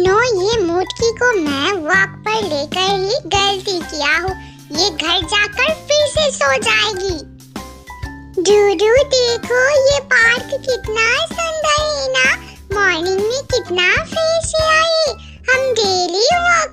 सुनो, ये मोटकी को मैं वॉक पर लेकर ही गलती किया हूँ। ये घर जाकर फिर से सो जाएगी। डूडू देखो, ये पार्क कितना सुंदर है ना। मॉर्निंग में कितना फ्रेश है। हम डेली वॉक